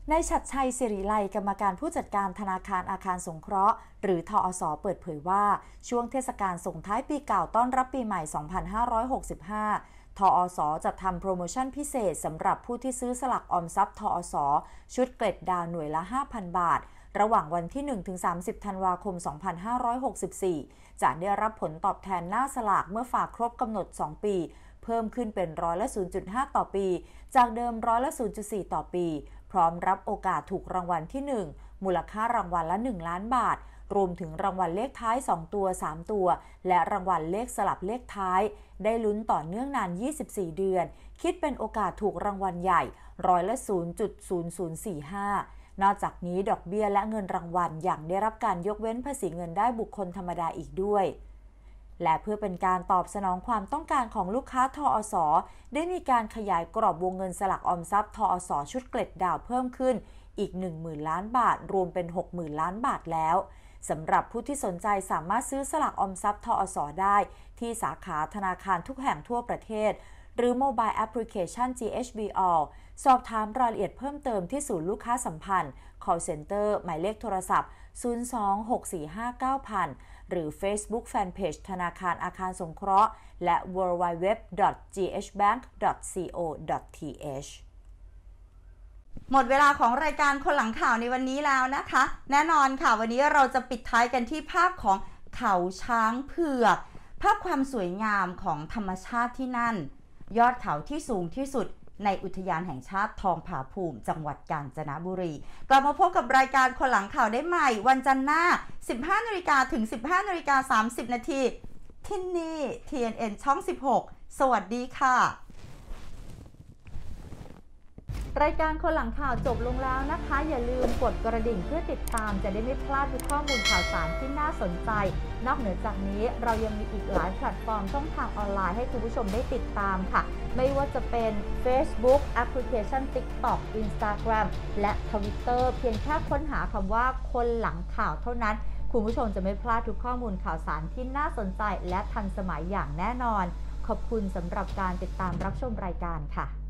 นายฉัตรชัยสิริไลกรรมการผู้จัดการธนาคารอาคารสงเคราะห์หรือทอส.เปิดเผยว่าช่วงเทศกาลส่งท้ายปีเก่าต้อนรับปีใหม่ 2565 ทอส.จัดทำโปรโมชั่นพิเศษสำหรับผู้ที่ซื้อสลากออมทรัพย์ทอส.ชุดเกล็ดดาวหน่วยละ 5,000 บาทระหว่างวันที่ 1-30 ธันวาคม 2564 จะได้รับผลตอบแทนหน้าสลากเมื่อฝากครบกำหนด 2 ปีเพิ่มขึ้นเป็นร้อยละ 0.5 ต่อปีจากเดิมร้อยละ 0.4 ต่อปีพร้อมรับโอกาสถูกรางวัลที่ 1 มูลค่ารางวัลละ 1 ล้านบาทรวมถึงรางวัลเลขท้าย 2 ตัว 3 ตัวและรางวัลเลขสลับเลขท้ายได้ลุ้นต่อเนื่องนาน 24 เดือนคิดเป็นโอกาสถูกรางวัลใหญ่ร้อยละ 0.0045 นอกจากนี้ดอกเบี้ยและเงินรางวัลยังได้รับการยกเว้นภาษีเงินได้บุคคลธรรมดาอีกด้วยและเพื่อเป็นการตอบสนองความต้องการของลูกค้าทอส.ได้มีการขยายกรอบวงเงินสลากออมทรัพย์ทอส.ชุดเกล็ดดาวเพิ่มขึ้นอีก 10,000 ล้านบาทรวมเป็น 60,000 ล้านบาทแล้วสำหรับผู้ที่สนใจสามารถซื้อสลากออมทรัพย์ทอส.ได้ที่สาขาธนาคารทุกแห่งทั่วประเทศหรือโมบายแอปพลิเคชัน GHB All สอบถามรายละเอียดเพิ่มเติมที่ศูนย์ลูกค้าสัมพันธ์ call center หมายเลขโทรศัพท์ 02-645-9000 หรือ Facebook Fanpage ธนาคารอาคารสงเคราะห์และ www.ghbank.co.th หมดเวลาของรายการคนหลังข่าวในวันนี้แล้วนะคะแน่นอนค่ะวันนี้เราจะปิดท้ายกันที่ภาพของเขาช้างเผือกภาพความสวยงามของธรรมชาติที่นั่นยอดเขาที่สูงที่สุดในอุทยานแห่งชาติทองผาภูมิจังหวัดกาญจนบุรีกลับมาพบกับรายการคนหลังข่าวได้ใหม่วันจันทร์หน้า 15:00 นถึง 15:30 นที่นี่ TNN ช่อง 16 สวัสดีค่ะรายการคนหลังข่าวจบลงแล้วนะคะอย่าลืมกดกระดิ่งเพื่อติดตามจะได้ไม่พลาดทุกข้อมูลข่าวสารที่น่าสนใจนอกเหนือจากนี้เรายังมีอีกหลายแพลตฟอร์มช่องทางออนไลน์ให้คุณผู้ชมได้ติดตามค่ะไม่ว่าจะเป็น Facebook แอปพลิเคชัน TikTok Instagram และ Twitter เพียงแค่ค้นหาคำว่าคนหลังข่าวเท่านั้นคุณผู้ชมจะไม่พลาดทุกข้อมูลข่าวสารที่น่าสนใจและทันสมัยอย่างแน่นอนขอบคุณสำหรับการติดตามรับชมรายการค่ะ